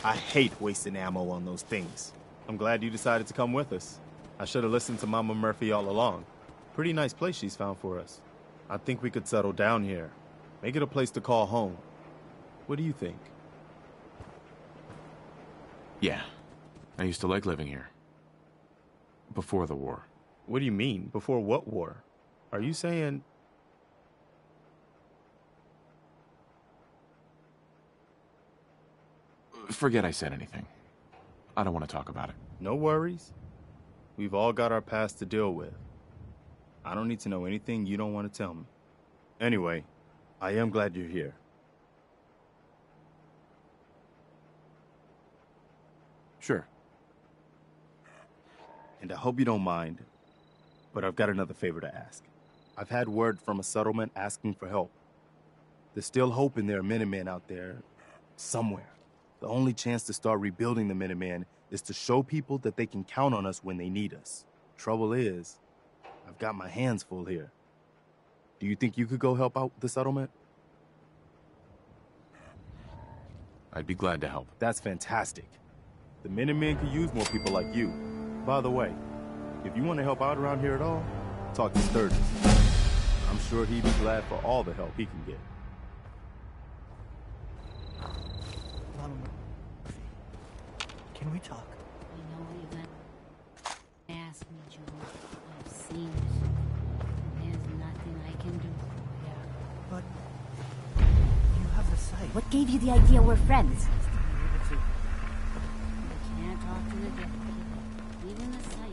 I hate wasting ammo on those things. I'm glad you decided to come with us. I should have listened to Mama Murphy all along. Pretty nice place she's found for us. I think we could settle down here. Make it a place to call home. What do you think? Yeah. I used to like living here. Before the war. What do you mean? Before what war? Are you saying... Forget I said anything. I don't want to talk about it. No worries. We've all got our past to deal with. I don't need to know anything you don't want to tell me. Anyway, I am glad you're here. Sure. And I hope you don't mind, but I've got another favor to ask. I've had word from a settlement asking for help. There's still hope in there are Minutemen out there somewhere. The only chance to start rebuilding the Minutemen is to show people that they can count on us when they need us. Trouble is, I've got my hands full here. Do you think you could go help out the settlement? I'd be glad to help. That's fantastic. The Minutemen could use more people like you. By the way, if you want to help out around here at all, talk to Sturgis. I'm sure he'd be glad for all the help he can get. Mama Murphy, can we talk? I know you're gonna ask me, Joe. I've seen it. There's nothing I can do. Yeah, but you have the sight. What gave you the idea we're friends? To be able to... I can't talk to the dead people. Even the sight.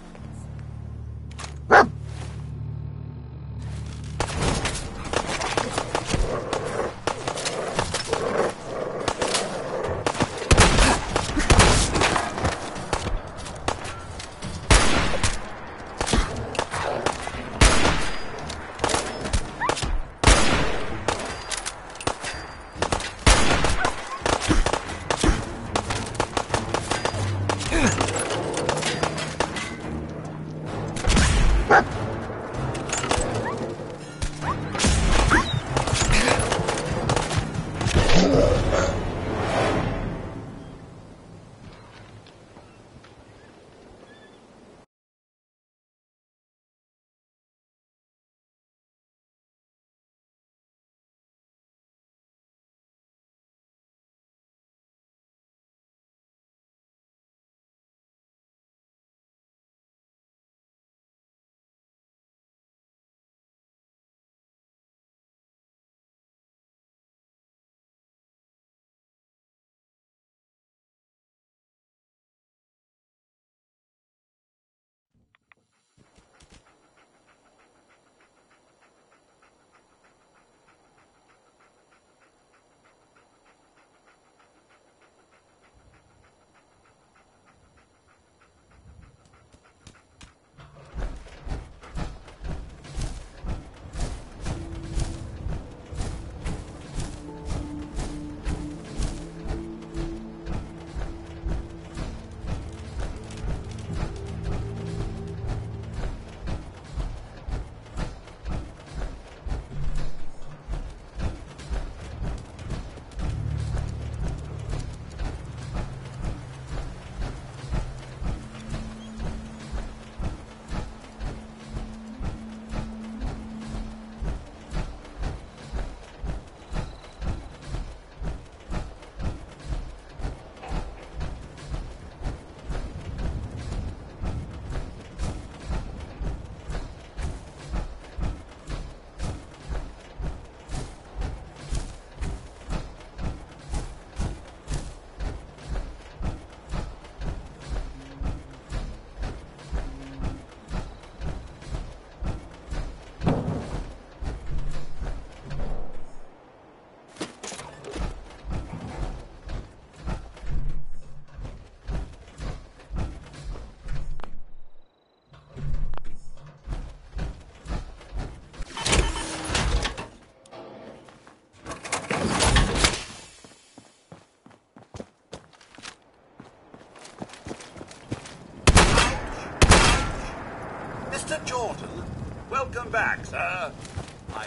Mister Jordan, welcome back, sir. I...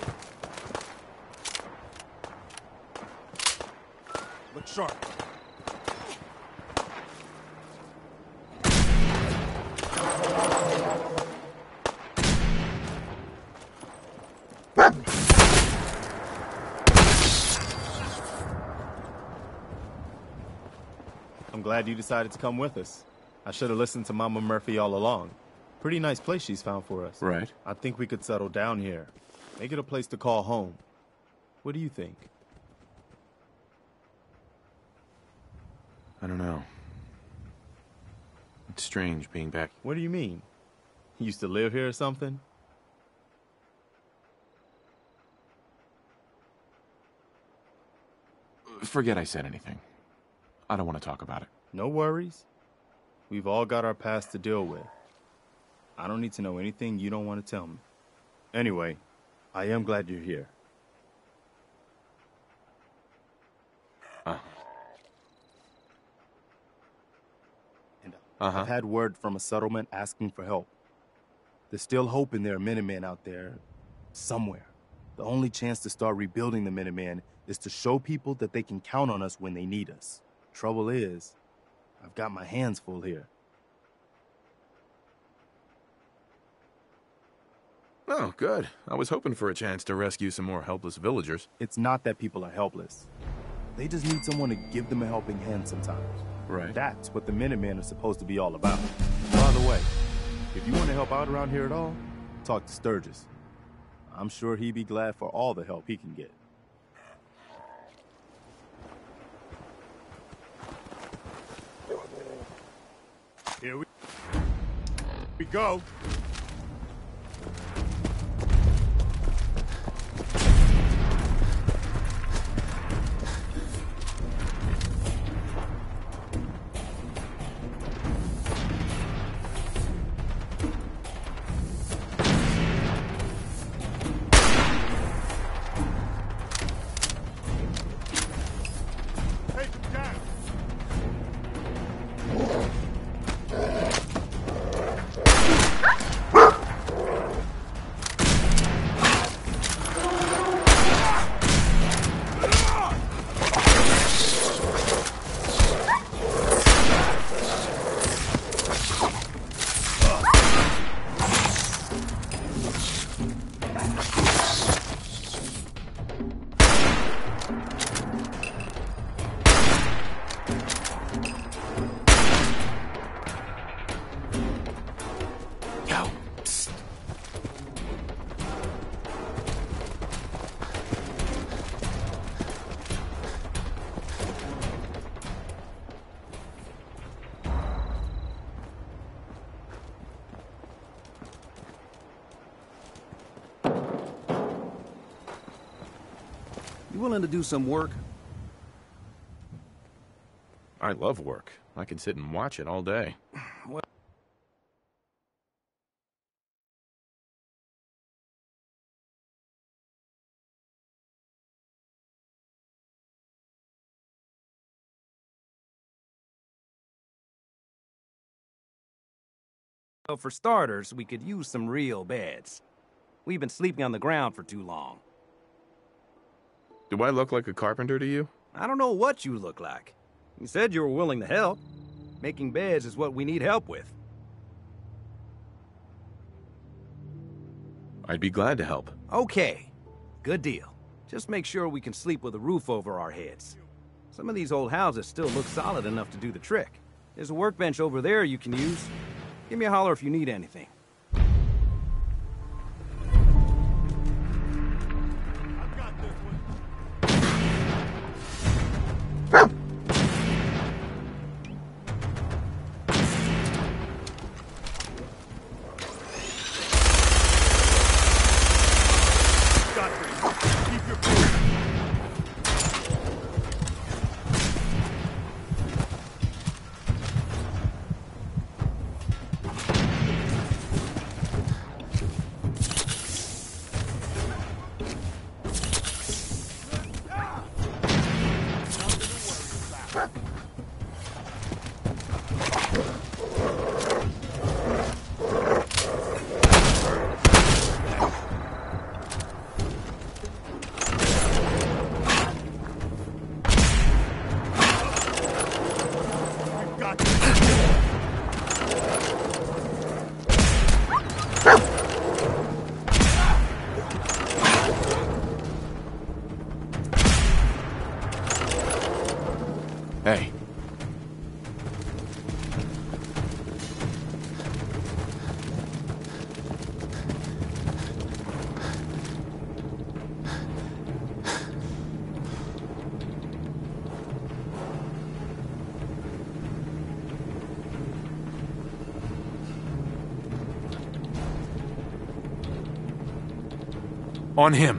Look sharp. glad you decided to come with us. I should have listened to Mama Murphy all along. Pretty nice place she's found for us. Right. I think we could settle down here. Make it a place to call home. What do you think? I don't know. It's strange being back. What do you mean? You used to live here or something? Forget I said anything. I don't want to talk about it. No worries. We've all got our past to deal with. I don't need to know anything you don't want to tell me. Anyway, I am glad you're here. Uh. And Uh-huh. I've had word from a settlement asking for help. There's still hope in there are Minutemen out there somewhere. The only chance to start rebuilding the Minutemen is to show people that they can count on us when they need us. Trouble is, I've got my hands full here. Oh, good. I was hoping for a chance to rescue some more helpless villagers. It's not that people are helpless. They just need someone to give them a helping hand sometimes. Right. That's what the Minutemen are supposed to be all about. By the way, if you want to help out around here at all, talk to Sturgis. I'm sure he'd be glad for all the help he can get. Here we, we go. You willing to do some work? I love work. I can sit and watch it all day. Well, Well, for starters, we could use some real beds. We've been sleeping on the ground for too long. Do I look like a carpenter to you? I don't know what you look like. You said you were willing to help. Making beds is what we need help with. I'd be glad to help. Okay, good deal. Just make sure we can sleep with a roof over our heads. Some of these old houses still look solid enough to do the trick. There's a workbench over there you can use. Give me a holler if you need anything. On him.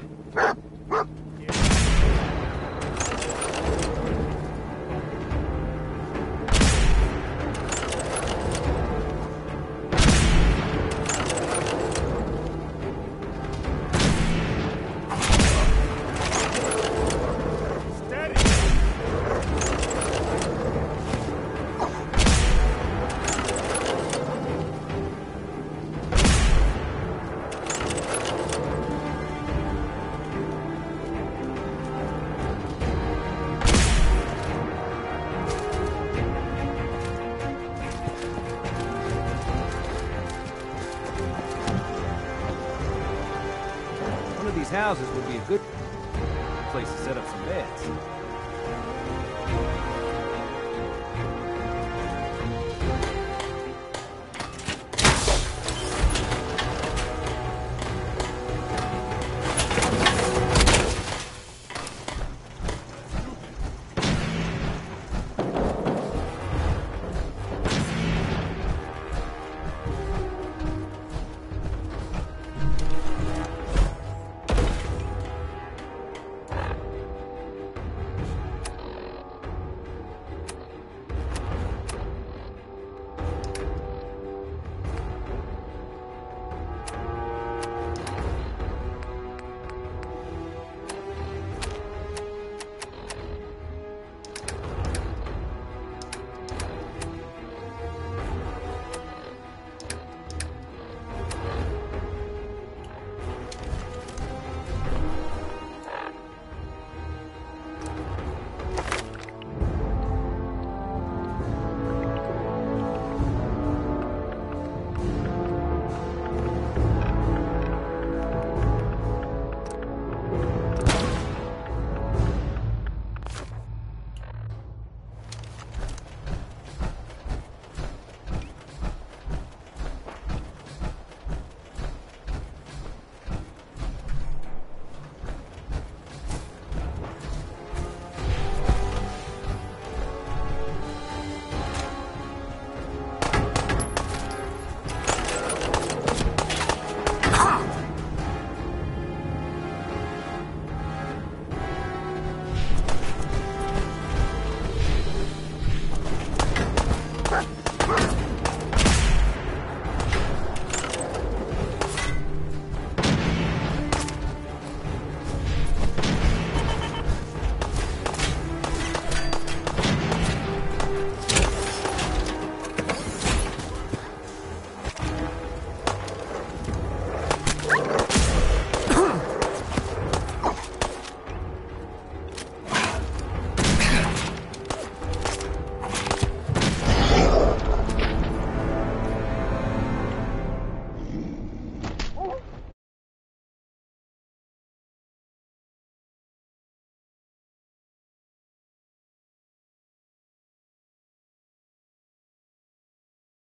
Houses would be a good place to set up some beds.